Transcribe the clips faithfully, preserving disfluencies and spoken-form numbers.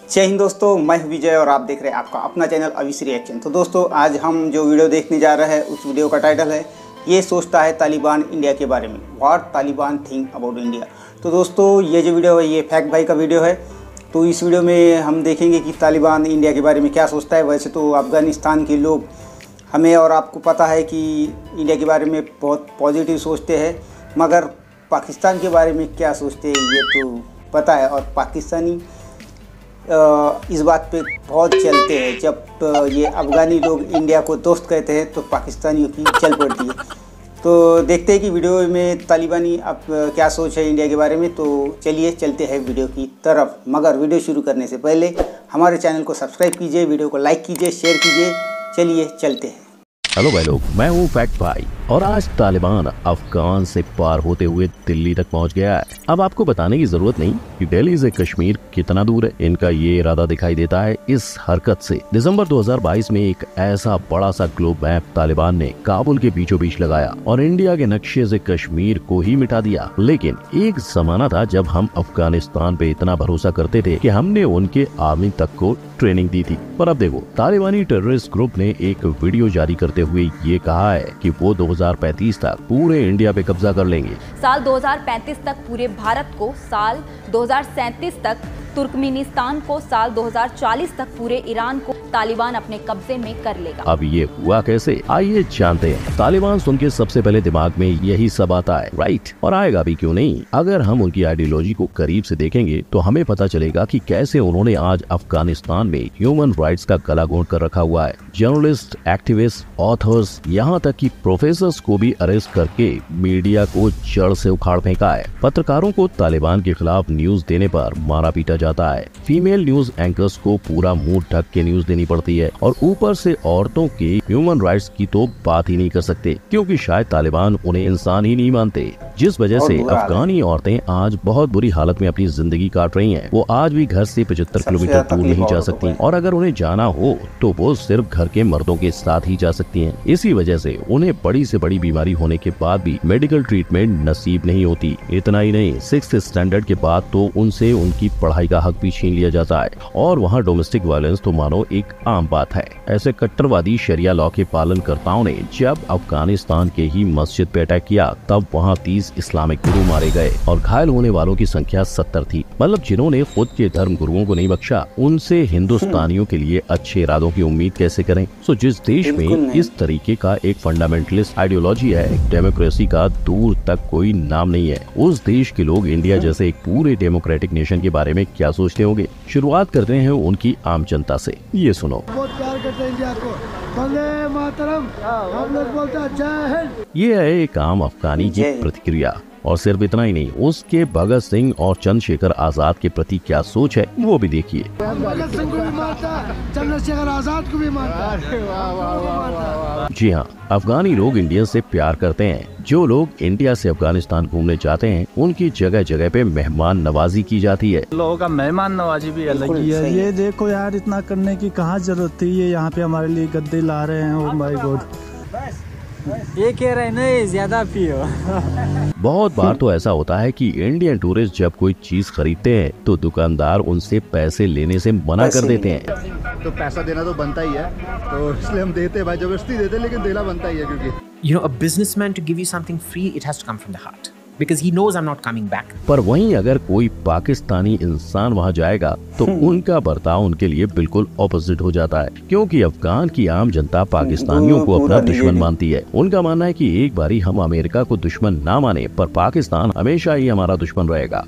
जय हिंद दोस्तों, मैं हूं विजय और आप देख रहे हैं आपका अपना चैनल अविश रिएक्शन। तो दोस्तों आज हम जो वीडियो देखने जा रहे हैं उस वीडियो का टाइटल है ये सोचता है तालिबान इंडिया के बारे में, what Taliban think about India. तो दोस्तों ये जो वीडियो है ये फैक्ट भाई का वीडियो है। तो इस वीडियो में हम देखेंगे कि तालिबान इंडिया के बारे में क्या सोचता है। वैसे तो अफ़गानिस्तान के लोग हमें और आपको पता है कि इंडिया के बारे में बहुत पॉजिटिव सोचते हैं, मगर पाकिस्तान के बारे में क्या सोचते हैं ये तो पता है। और पाकिस्तानी इस बात पे बहुत चलते हैं, जब ये अफ़गानी लोग इंडिया को दोस्त कहते हैं तो पाकिस्तानियों की चल पड़ती है। तो देखते हैं कि वीडियो में तालिबानी अब क्या सोच है इंडिया के बारे में। तो चलिए चलते हैं वीडियो की तरफ, मगर वीडियो शुरू करने से पहले हमारे चैनल को सब्सक्राइब कीजिए, वीडियो को लाइक कीजिए, शेयर कीजिए। चलिए चलते हैं। हेलो भाई लोग, मैं हूँ फैक्ट भाई और आज तालिबान अफगान से पार होते हुए दिल्ली तक पहुँच गया है। अब आपको बताने की जरूरत नहीं कि दिल्ली से कश्मीर कितना दूर है। इनका ये इरादा दिखाई देता है इस हरकत से। दिसंबर दो हज़ार बाईस में एक ऐसा बड़ा सा ग्लोब मैप तालिबान ने काबुल के बीचों बीच लगाया और इंडिया के नक्शे से कश्मीर को ही मिटा दिया। लेकिन एक जमाना था जब हम अफगानिस्तान पे इतना भरोसा करते थे कि हमने उनके आर्मी तक को ट्रेनिंग दी थी। पर अब देखो, तालिबानी टेररिस्ट ग्रुप ने एक वीडियो जारी करते हुए ये कहा है कि वो दो हज़ार पैंतीस तक पूरे इंडिया पे कब्जा कर लेंगे। साल दो हज़ार पैंतीस तक पूरे भारत को, साल दो हज़ार सैंतीस तक तुर्कमेनिस्तान को, साल दो हज़ार चालीस तक पूरे ईरान को तालिबान अपने कब्जे में कर लेगा। अब ये हुआ कैसे, आइए जानते हैं। तालिबान सुन के सबसे पहले दिमाग में यही सब आता है, राइट? और आएगा भी क्यों नहीं। अगर हम उनकी आइडियोलॉजी को करीब से देखेंगे तो हमें पता चलेगा कि कैसे उन्होंने आज अफगानिस्तान में ह्यूमन राइट्स का गला घोंट कर रखा हुआ है। जर्नलिस्ट, एक्टिविस्ट, ऑथर्स, यहाँ तक कि प्रोफेसर्स को भी अरेस्ट करके मीडिया को जड़ से उखाड़ फेंका है। पत्रकारों को तालिबान के खिलाफ न्यूज देने पर मारा पीटा जाता है। फीमेल न्यूज एंकर्स को पूरा मुंह ढक के न्यूज देनी पड़ती है और ऊपर से औरतों के ह्यूमन राइट्स की तो बात ही नहीं कर सकते, क्योंकि शायद तालिबान उन्हें इंसान ही नहीं मानते। जिस वजह से अफगानी औरतें आज बहुत बुरी हालत में अपनी जिंदगी काट रही हैं। वो आज भी घर से पचहत्तर किलोमीटर दूर नहीं जा सकती और अगर उन्हें जाना हो तो वो सिर्फ घर के मर्दों के साथ ही जा सकती हैं। इसी वजह से उन्हें बड़ी से बड़ी बीमारी होने के बाद भी मेडिकल ट्रीटमेंट नसीब नहीं होती। इतना ही नहीं, सिक्स्थ स्टैंडर्ड के बाद तो उनसे उनकी पढ़ाई का हक भी छीन लिया जाता है और वहाँ डोमेस्टिक वायलेंस तो मानो एक आम बात है। ऐसे कट्टरवादी शरिया लॉ के पालनकर्ताओं ने जब अफगानिस्तान के ही मस्जिद पे अटैक किया तब वहाँ तीस इस्लामिक गुरु मारे गए और घायल होने वालों की संख्या सत्तर थी। मतलब जिन्होंने खुद के धर्म गुरुओं को नहीं बख्शा, उनसे हिंदुस्तानियों के लिए अच्छे इरादों की उम्मीद कैसे करें। सो जिस देश में इस तरीके का एक फंडामेंटलिस्ट आइडियोलॉजी है, डेमोक्रेसी का दूर तक कोई नाम नहीं है, उस देश के लोग इंडिया जैसे एक पूरे डेमोक्रेटिक नेशन के बारे में क्या सोचते होंगे। शुरुआत करते हैं उनकी आम जनता से, ये सुनो। बहुत प्यार करते हैं इंडिया को, वंदे मातरम, हम लोग बोलते हैं जय हिंद। ये है एक आम अफगानी की प्रतिक्रिया। और सिर्फ इतना ही नहीं, उसके भगत सिंह और चंद्रशेखर आजाद के प्रति क्या सोच है वो भी देखिए। भगत सिंह को भी मारता, चंद्रशेखर आजाद को भी मारता। जी हाँ, अफगानी लोग इंडिया से प्यार करते हैं। जो लोग इंडिया से अफगानिस्तान घूमने जाते हैं उनकी जगह जगह पे मेहमान नवाजी की जाती है। लोगों का मेहमान नवाजी भी अलग ही है। ये देखो यार, इतना करने की कहाँ जरूरत थी। ये यहाँ पे हमारे लिए गद्दे ला रहे हैं। ओह माय गॉड, ये कह रहे हैं नहीं ज्यादा पियो। बहुत बार तो ऐसा होता है कि इंडियन टूरिस्ट जब कोई चीज खरीदते हैं तो दुकानदार उनसे पैसे लेने से मना कर देते हैं। तो पैसा देना तो बनता ही है, तो इसलिए हम देते हैं भाई, जबरदस्ती देते हैं, लेकिन देना बनता ही है। क्योंकि you know, a businessman to give you something free, it has to come from the heart. Because he knows I'm not coming back. पर वहीं अगर कोई पाकिस्तानी इंसान वहां जाएगा तो उनका बर्ताव उनके लिए बिल्कुल ऑपोजिट हो जाता है, क्योंकि अफगान की आम जनता पाकिस्तानियों को अपना दुश्मन मानती है। उनका मानना है कि एक बारी हम अमेरिका को दुश्मन ना माने पर पाकिस्तान हमेशा ही हमारा दुश्मन रहेगा।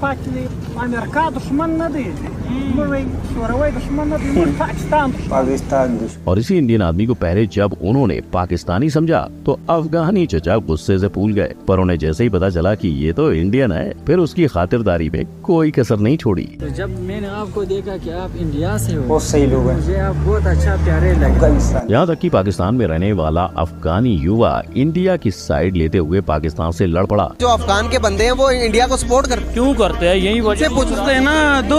पाकिस्तान और इसी इंडियन आदमी को पहले जब उन्होंने पाकिस्तानी समझा तो अफगानी चचा गुस्से से फूल गए, पर उन्हें जैसे ही पता चला कि ये तो इंडियन है, फिर उसकी खातिरदारी में कोई कसर नहीं छोड़ी। तो जब मैंने आपको देखा कि आप इंडिया से हो, बहुत सही लोग हैं, मुझे आप बहुत अच्छा प्यारे लगे। यहाँ तक कि पाकिस्तान में रहने वाला अफगानी युवा इंडिया की साइड लेते हुए पाकिस्तान से लड़ पड़ा। जो अफगान के बंदे हैं वो इंडिया को सपोर्ट करते क्यों करते हैं, यही वजह पूछते हैं ना दोस्त।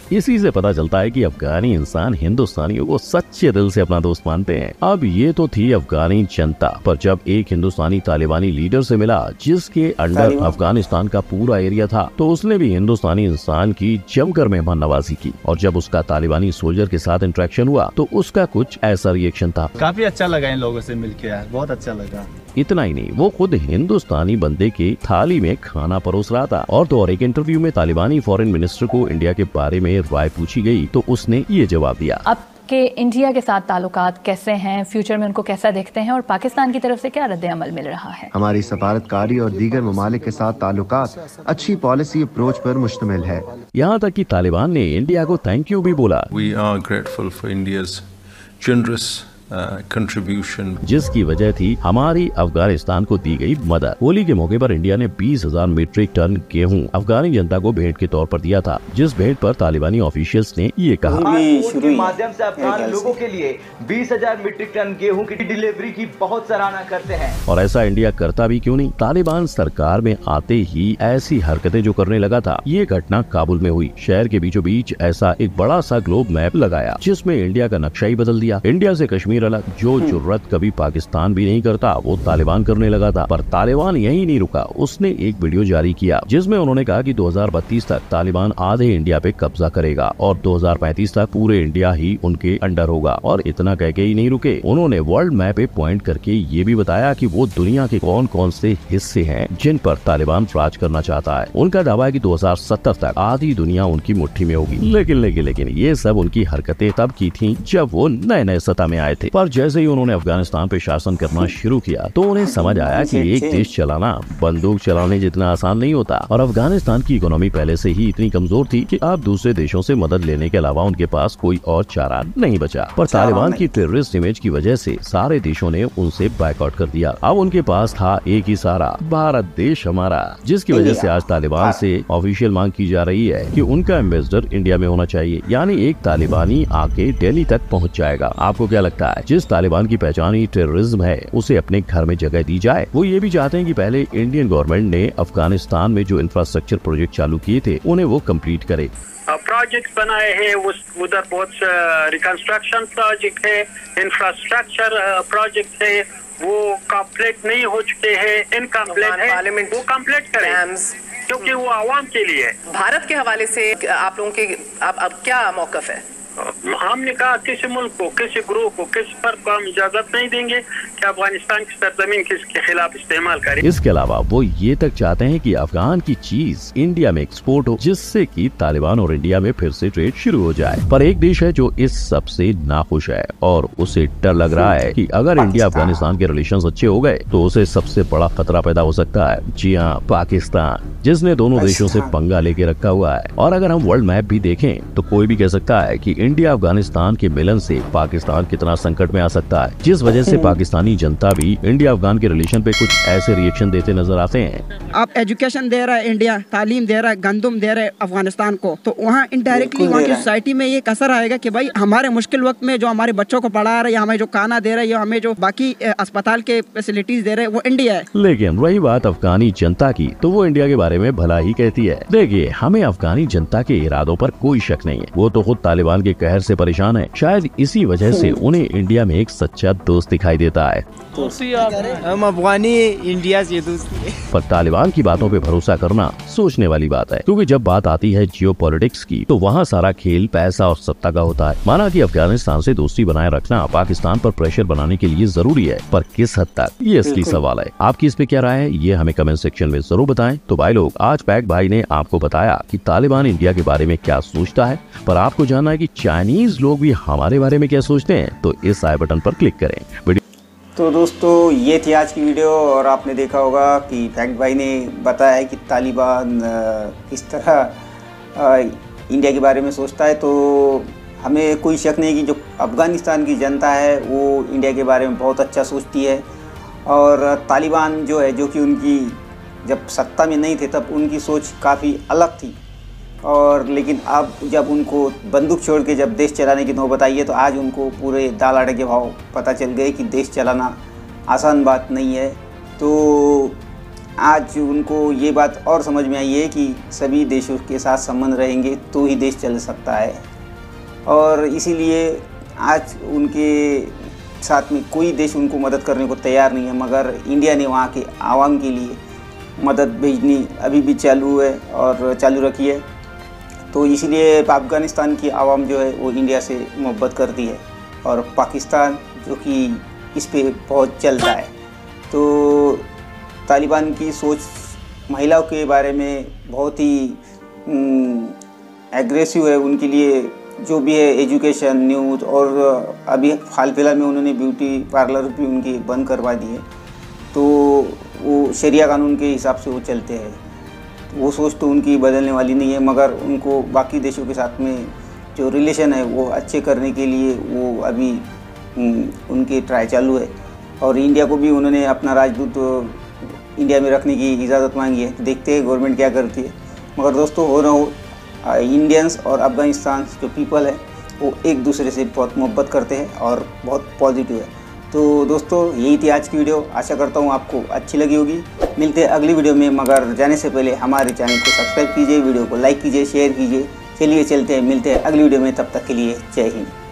इसी से पता चलता है कि अफगानी इंसान हिंदुस्तानियों को सच्चे दिल से अपना दोस्त मानते हैं। अब ये तो थी अफगानी जनता, पर जब एक हिंदुस्तानी तालिबानी लीडर से मिला जिसके अंडर अफगानिस्तान का पूरा एरिया था, तो उसने भी हिंदुस्तानी इंसान की जमकर मेहमान नवाजी की। और जब उसका तालिबानी सोल्जर के साथ इंटरेक्शन हुआ तो उसका कुछ ऐसा रिएक्शन था। काफी अच्छा लगा इन लोगों से मिलके यार, बहुत अच्छा लगा। इतना ही नहीं, वो खुद हिंदुस्तानी बंदे के थाली में खाना परोस रहा था। और तो और एक इंटरव्यू में तालिबानी फॉरेन मिनिस्टर को इंडिया के बारे में राय पूछी गई तो उसने ये जवाब दिया। आपके इंडिया के साथ ताल्लुकात कैसे हैं, फ्यूचर में उनको कैसा देखते हैं और पाकिस्तान की तरफ से क्या रद्द अमल मिल रहा है? हमारी सफारतकारी और दीगर ममालिक के साथ ताल्लुकात अच्छी पॉलिसी अप्रोच पर मुश्तमिल है। यहाँ तक कि तालिबान ने इंडिया को थैंक यू भी बोला। We are grateful for India's generous contribution uh, जिसकी वजह थी हमारी अफगानिस्तान को दी गई मदद। होली के मौके पर इंडिया ने बीस हजार मीट्रिक टन गेहूं अफगानी जनता को भेंट के तौर पर दिया था, जिस भेंट पर तालिबानी ऑफिशियल्स ने ये कहा, के माध्यम से अफगान लोगों के लिए बीस हजार मीट्रिक टन गेहूं की डिलीवरी की बहुत सराहना करते हैं। और ऐसा इंडिया करता भी क्यों नहीं। तालिबान सरकार में आते ही ऐसी हरकतें जो करने लगा था, ये घटना काबुल में हुई। शहर के बीचों बीच ऐसा एक बड़ा सा ग्लोब मैप लगाया जिसमें इंडिया का नक्शा ही बदल दिया। इंडिया से कश्मीर अलग, जो जुर्रत कभी पाकिस्तान भी नहीं करता वो तालिबान करने लगा था। पर तालिबान यही नहीं रुका, उसने एक वीडियो जारी किया जिसमें उन्होंने कहा कि दो हज़ार बत्तीस तक तालिबान आधे इंडिया पे कब्जा करेगा और दो हज़ार पैंतीस तक पूरे इंडिया ही उनके अंडर होगा। और इतना कह के ही नहीं रुके, उन्होंने वर्ल्ड मैप पे पॉइंट करके ये भी बताया कि वो दुनिया के कौन कौन से हिस्से हैं जिन पर तालिबान राज करना चाहता है। उनका दावा है कि दो हज़ार सत्तर तक आधी दुनिया उनकी मुट्ठी में होगी। लेकिन लेकिन लेकिन ये सब उनकी हरकतें तब की थी जब वो नए नए सत्ता में आए थे। पर जैसे ही उन्होंने अफगानिस्तान पे शासन करना शुरू किया तो उन्हें समझ आया कि एक देश चलाना बंदूक चलाने जितना आसान नहीं होता। और अफगानिस्तान की इकोनॉमी पहले से ही इतनी कमजोर थी कि अब दूसरे देशों से मदद लेने के अलावा उनके पास कोई और चारा नहीं बचा। पर तालिबान की टेररिस्ट इमेज की वजह से सारे देशों ने उनसे बायकॉट कर दिया। अब उनके पास था एक ही सारा, भारत देश हमारा, जिसकी वजह से आज तालिबान से ऑफिशियल मांग की जा रही है कि उनका एम्बेसडर इंडिया में होना चाहिए। यानी एक तालिबानी आके दिल्ली तक पहुँच जाएगा। आपको क्या लगता है, जिस तालिबान की पहचान ही टेररिज्म है उसे अपने घर में जगह दी जाए? वो ये भी चाहते हैं कि पहले इंडियन गवर्नमेंट ने अफगानिस्तान में जो इंफ्रास्ट्रक्चर प्रोजेक्ट चालू किए थे उन्हें वो कंप्लीट करे। प्रोजेक्ट बनाए हैं, उधर बहुत रिकंस्ट्रक्शन प्रोजेक्ट है, इंफ्रास्ट्रक्चर प्रोजेक्ट है, वो कंप्लीट नहीं हो चुके हैं, इनकम्प्लीट है, वो कंप्लीट करें क्योंकि वो आवाम के लिए। भारत के हवाले से आप लोगों के अब अब क्या मौकफ है? हमने कहा किसी मुल्क को, किसी ग्रुप को, किसी पर को हम इजाजत नहीं देंगे कि अफगानिस्तान की सरजमीन किसके खिलाफ इस्तेमाल करें। इसके अलावा वो ये तक चाहते हैं कि अफगान की चीज इंडिया में एक्सपोर्ट हो, जिससे कि तालिबान और इंडिया में फिर से ट्रेड शुरू हो जाए। पर एक देश है जो इस सब से नाखुश है और उसे डर लग रहा है कि अगर इंडिया अफगानिस्तान के रिलेशंस अच्छे हो गए तो उसे सबसे बड़ा खतरा पैदा हो सकता है। जी हाँ, पाकिस्तान, जिसने दोनों देशों से पंगा लेके रखा हुआ है। और अगर हम वर्ल्ड मैप भी देखें तो कोई भी कह सकता है कि इंडिया अफगानिस्तान के मिलन से पाकिस्तान कितना संकट में आ सकता है, जिस वजह से पाकिस्तानी जनता भी इंडिया अफगान के रिलेशन पे कुछ ऐसे रिएक्शन देते नजर आते हैं। आप एजुकेशन दे रहा है इंडिया, तालीम दे रहा है, गंदुम दे रहा है अफगानिस्तान को, तो वहाँ इनडायरेक्टली वहाँ की सोसाइटी में ये असर आएगा कि भाई हमारे मुश्किल वक्त में जो हमारे बच्चों को पढ़ा रहा है या हमें जो खाना दे रहा है या हमें जो बाकी अस्पताल के फैसिलिटीज दे रहे हैं वो इंडिया है। लेकिन रही बात अफगानी जनता की, तो वो इंडिया के बारे में भला ही कहती है। देखिए, हमें अफगानी जनता के इरादों पर कोई शक नहीं है। वो तो खुद तालिबान के कहर से परेशान है। शायद इसी वजह से उन्हें इंडिया में एक सच्चा दोस्त दिखाई देता है। हम अफगानी इंडिया से दोस्ती। पर तालिबान की बातों पे भरोसा करना सोचने वाली बात है, क्योंकि जब बात आती है जियोपॉलिटिक्स की तो वहाँ सारा खेल पैसा और सत्ता का होता है। माना कि अफगानिस्तान से दोस्ती बनाए रखना पाकिस्तान पर प्रेशर बनाने के लिए जरूरी है, पर किस हद तक, ये असली सवाल है। आपकी इस पे क्या राय है, ये हमें कमेंट सेक्शन में जरूर बताएं। तो भाई लोग, आज पैक भाई ने आपको बताया कि तालिबान इंडिया के बारे में क्या सोचता है, पर आपको जानना है कि चाइनीज लोग भी हमारे बारे में क्या सोचते हैं, तो इस आई बटन पर क्लिक करें। वीडियो तो दोस्तों, ये थी आज की वीडियो और आपने देखा होगा कि फैक्ट भाई ने बताया है कि तालिबान किस तरह इंडिया के बारे में सोचता है। तो हमें कोई शक नहीं कि जो अफ़गानिस्तान की जनता है वो इंडिया के बारे में बहुत अच्छा सोचती है। और तालिबान जो है, जो कि उनकी जब सत्ता में नहीं थे तब उनकी सोच काफ़ी अलग थी, और लेकिन अब जब उनको बंदूक छोड़ के जब देश चलाने की नौबत आई है तो आज उनको पूरे दाल आटे के भाव पता चल गए कि देश चलाना आसान बात नहीं है। तो आज उनको ये बात और समझ में आई है कि सभी देशों के साथ संबंध रहेंगे तो ही देश चल सकता है, और इसीलिए आज उनके साथ में कोई देश उनको मदद करने को तैयार नहीं है, मगर इंडिया ने वहाँ के आवाम के लिए मदद भेजनी अभी भी चालू है और चालू रखी है। तो इसीलिए अफ़गानिस्तान की आवाम जो है वो इंडिया से मोहब्बत करती है, और पाकिस्तान जो कि इस पे बहुत चलता है। तो तालिबान की सोच महिलाओं के बारे में बहुत ही एग्रेसिव है। उनके लिए जो भी है एजुकेशन, न्यूज़, और अभी हाल फिलहाल में उन्होंने ब्यूटी पार्लर भी उनकी बंद करवा दी है। तो वो शरिया कानून के हिसाब से वो चलते हैं। वो सोच तो उनकी बदलने वाली नहीं है, मगर उनको बाकी देशों के साथ में जो रिलेशन है वो अच्छे करने के लिए वो अभी उनके ट्राई चालू है। और इंडिया को भी उन्होंने अपना राजदूत इंडिया में रखने की इजाज़त मांगी है। तो देखते हैं गवर्नमेंट क्या करती है। मगर दोस्तों, हो ना हो, इंडियंस और अफ़गानिस्तान जो पीपल है वो एक दूसरे से बहुत मोहब्बत करते हैं और बहुत पॉजिटिव है। तो दोस्तों, यही थी आज की वीडियो। आशा करता हूँ आपको अच्छी लगी होगी। मिलते हैं अगली वीडियो में, मगर जाने से पहले हमारे चैनल को सब्सक्राइब कीजिए, वीडियो को लाइक कीजिए, शेयर कीजिए। चलिए चलते हैं, मिलते हैं अगली वीडियो में। तब तक के लिए जय हिंद।